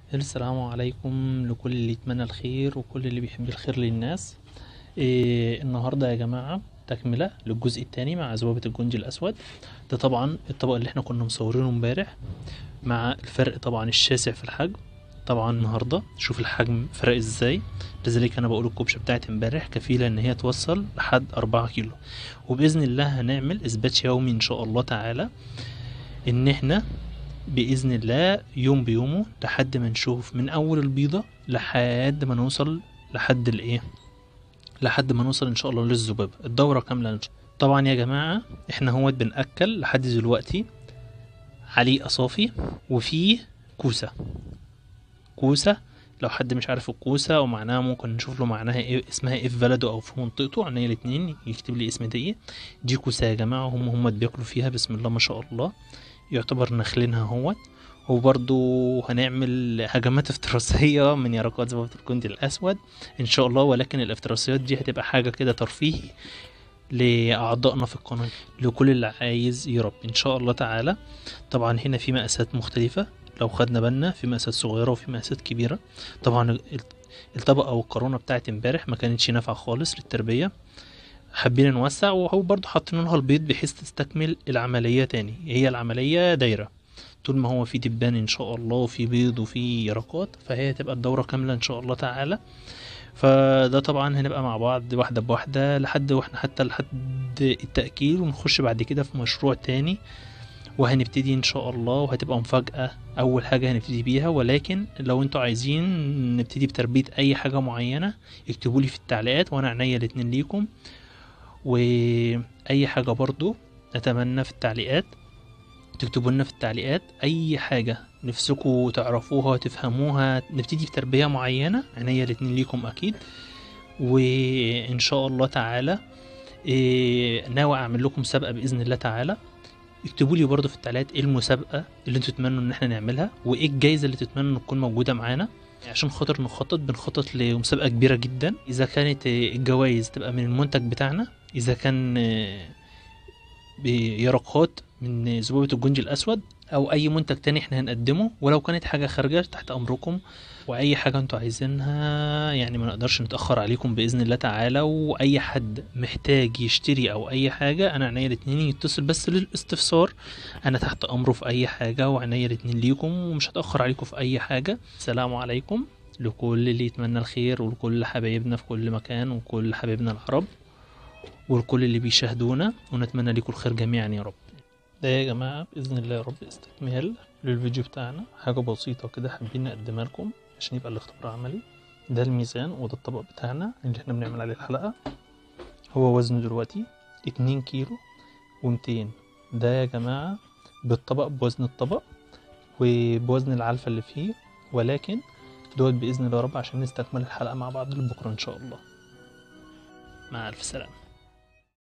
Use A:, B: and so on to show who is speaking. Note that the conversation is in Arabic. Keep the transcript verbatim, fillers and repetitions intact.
A: السلام عليكم لكل اللي يتمنى الخير وكل اللي بيحب الخير للناس. إيه النهاردة يا جماعة تكملة للجزء التاني مع ذبابة الجندي الأسود. ده طبعا الطبق اللي احنا كنا مصورينه امبارح، مع الفرق طبعا الشاسع في الحجم. طبعا النهاردة شوف الحجم فرق ازاي، لذلك انا بقول الكبشة بتاعت امبارح كفيلة ان هي توصل لحد اربعة كيلو. وبإذن الله هنعمل اثبات يومي ان شاء الله تعالى، ان احنا بإذن الله يوم بيومه لحد ما نشوف من أول البيضة لحد ما نوصل لحد الإيه، لحد ما نوصل إن شاء الله للذبابة الدورة كاملة إن شاء الله. طبعا يا جماعة إحنا هو بنأكل لحد دلوقتي عليه صافي وفيه كوسة. كوسة لو حد مش عارف الكوسة أو معناها ممكن نشوف له معناها إيه، اسمها إيه في بلده أو في منطقته، عن الاتنين يكتب لي اسم دي. دي كوسة يا جماعة، هم هم بياكلوا فيها بسم الله ما شاء الله، يعتبر نخلينها اهوت. وبرضو هنعمل هجمات افتراسية من يرقات ذبابة الجندي الأسود إن شاء الله، ولكن الافتراسيات دي هتبقى حاجة كده ترفيهي لأعضائنا في القناة، لكل اللي عايز يربي إن شاء الله تعالى. طبعا هنا في مقاسات مختلفة، لو خدنا بالنا في مقاسات صغيرة وفي مقاسات كبيرة. طبعا الطبقة أو القارونة بتاعت امبارح ما كانتش نافعة خالص للتربية، حابين نوسع. وهو برضو حاطين لها البيض بحيث تستكمل العملية تاني، هي العملية دايرة طول ما هو في دبان ان شاء الله وفي بيض وفي يرقات، فهي تبقى الدورة كاملة ان شاء الله تعالى. فده طبعا هنبقى مع بعض واحدة بواحدة لحد واحنا حتى لحد التأكيل، ونخش بعد كده في مشروع تاني وهنبتدي ان شاء الله، وهتبقى مفاجأة اول حاجة هنبتدي بيها. ولكن لو انتوا عايزين نبتدي بتربية اي حاجة معينة اكتبولي في التعليقات وانا عينيا الاتنين ليكم. واي حاجة برضو نتمنى في التعليقات تكتبوا لنا في التعليقات اي حاجة نفسكم تعرفوها تفهموها، نبتدي في تربية معينة، عينيا الاتنين ليكم اكيد. وان شاء الله تعالى إيه ناوي اعمل لكم مسابقة باذن الله تعالى. اكتبوا لي برضو في التعليقات ايه المسابقة اللي انتوا تتمنوا ان احنا نعملها، وايه الجايزة اللي تتمنوا ان تكون موجودة معانا، عشان خاطر نخطط بنخطط لمسابقة كبيرة جدا. اذا كانت الجوائز تبقى من المنتج بتاعنا، اذا كان بيرقات من ذبابة الجندي الاسود، او اي منتج تاني احنا هنقدمه. ولو كانت حاجة خارجة تحت امركم، واي حاجة انتوا عايزينها يعني ما نقدرش نتأخر عليكم بإذن الله تعالى. واي حد محتاج يشتري او اي حاجة انا عينيا الاتنين يتصل بس للاستفسار، انا تحت امره في اي حاجة وعينيا الاتنين ليكم، ومش هتأخر عليكم في اي حاجة. السلام عليكم لكل اللي يتمنى الخير، ولكل حبايبنا في كل مكان، وكل حبايبنا العرب، والكل اللي بيشاهدونا، ونتمنى لكم الخير جميعا يا رب. ده يا جماعة بإذن الله يا رب استكمال للفيديو بتاعنا، حاجة بسيطة كده حابين نقدمها لكم عشان يبقى الاختبار عملي. ده الميزان وده الطبق بتاعنا اللي احنا بنعمل عليه الحلقة. هو وزنه دلوقتي اتنين كيلو ومتين. ده يا جماعة بالطبق بوزن الطبق وبوزن العلفة اللي فيه، ولكن دوت بإذن الله يا رب عشان نستكمل الحلقة مع بعض لبكرة إن شاء الله. مع ألف سلامة.